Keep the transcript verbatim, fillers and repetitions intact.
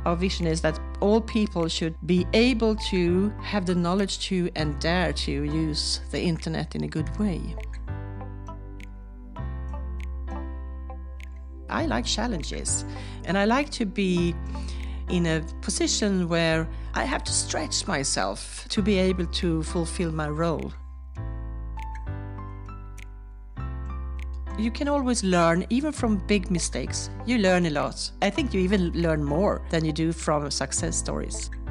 Our vision is that all people should be able to have the knowledge to and dare to use the internet in a good way. I like challenges, and I like to be in a position where I have to stretch myself to be able to fulfill my role. You can always learn, even from big mistakes. You learn a lot. I think you even learn more than you do from success stories.